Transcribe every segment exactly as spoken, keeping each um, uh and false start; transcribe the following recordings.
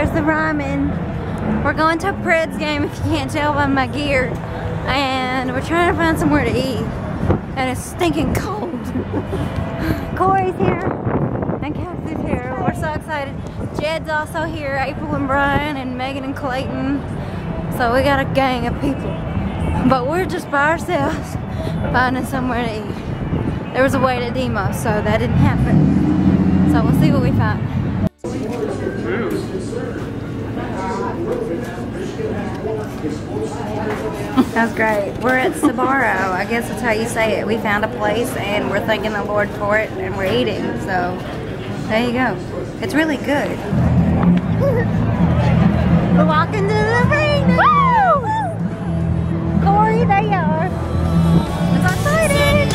There's the ramen. We're going to a Preds game if you can't tell by my gear. And we're trying to find somewhere to eat. And it's stinking cold. Corey's here. And Cassie's here. We're so excited. Jed's also here. April and Brian and Megan and Clayton. So we got a gang of people. But we're just by ourselves finding somewhere to eat. There was a wait at Demo, so that didn't happen. So we'll see what we find. That's great. We're at Sbarro. I guess that's how you say it. We found a place and we're thanking the Lord for it and we're eating. So there you go. It's really good. We're walking to the arena. Woo! Corey, there you are. I'm so excited.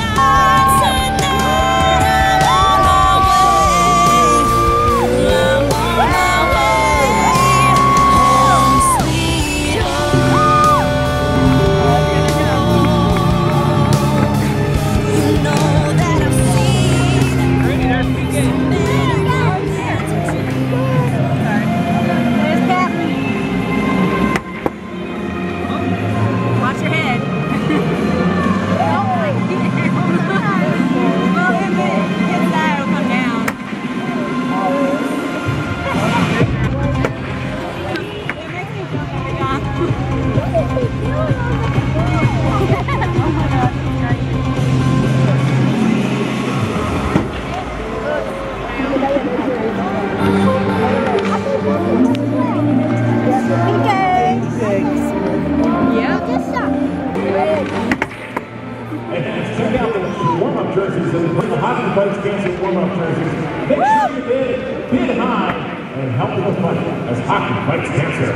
And help with the fight as hockey fights cancer.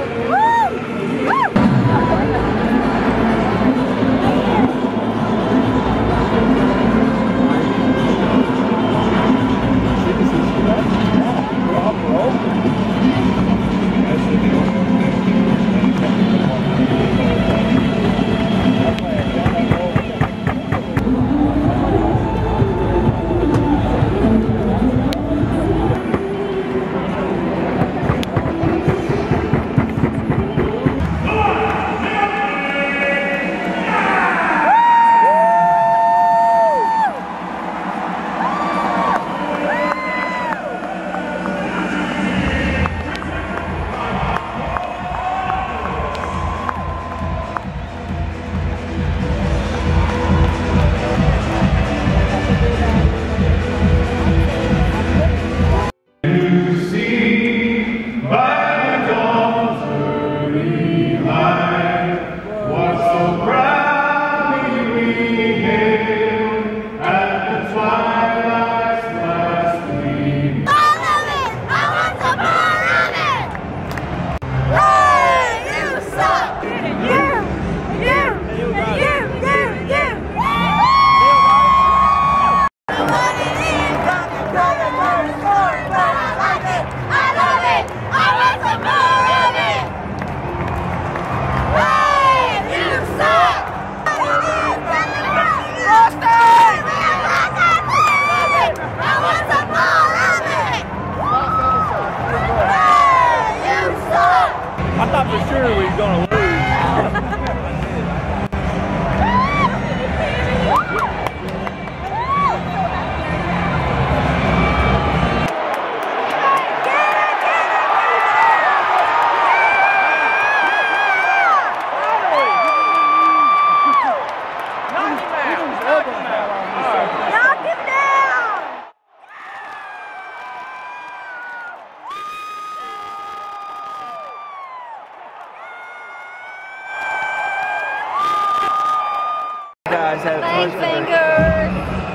Guys, have Thanks, fingers.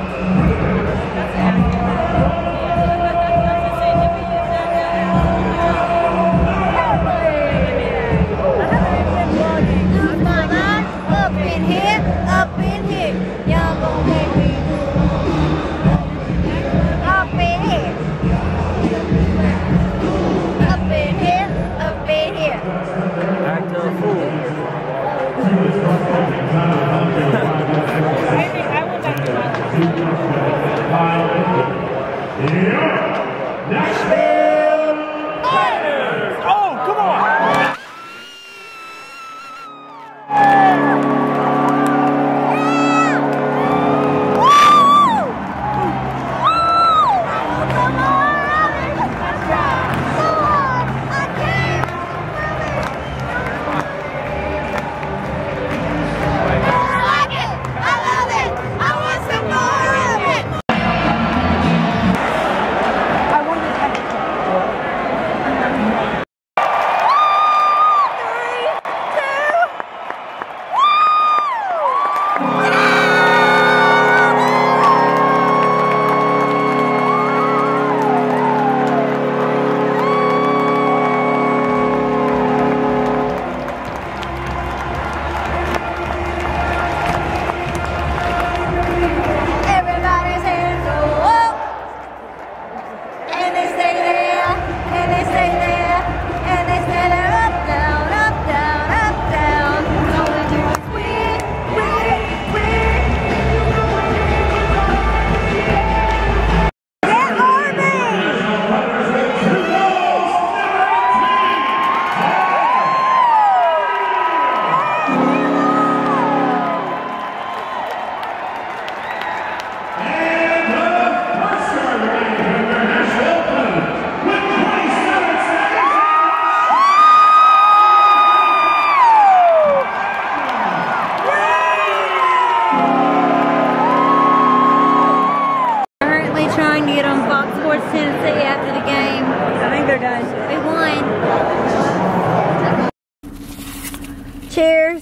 Up in here, up in here, y'all gon' make me up in here, up in here, up in here. Act a fool. I think I will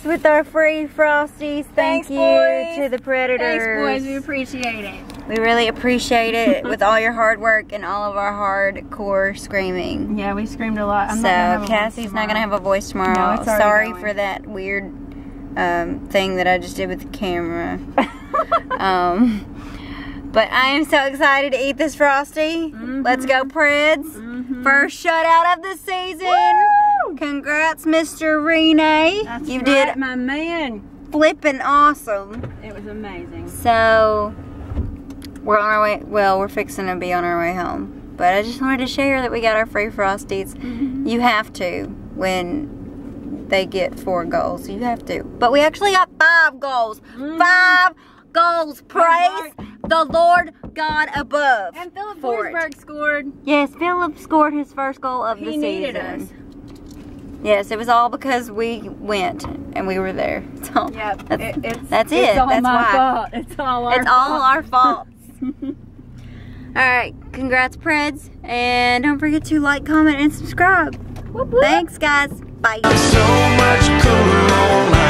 us with our free Frosties. Thank Thanks, you boys. to the Predators. Thanks, boys. We appreciate it. We really appreciate it with all your hard work and all of our hardcore screaming. Yeah, we screamed a lot. I'm so not gonna have a Cassie's voice not gonna have a voice tomorrow. No, it's already Sorry going. for that weird um, thing that I just did with the camera. um, but I am so excited to eat this Frosty. Mm-hmm. Let's go, Preds. Mm-hmm. First shutout of the season. Woo! Congrats, Mister Renee. That's you right, did my man. flipping awesome. It was amazing. So we're on our way. Well, we're fixing to be on our way home. But I just wanted to share that we got our free Frosties. Mm-hmm. You have to when they get four goals. You have to. But we actually got five goals. Mm-hmm. Five goals. Praise the Lord God above. And Philip for it. Forsberg scored. Yes, Philip scored his first goal of He the season. needed us. Yes, it was all because we went and we were there. So Yep. that's, it, it's, that's it. It's all That's my why. fault. It's all our It's fault. all our fault. Alright, congrats, Preds. And don't forget to like, comment, and subscribe. Whoop, whoop. Thanks, guys. Bye. So much cooler on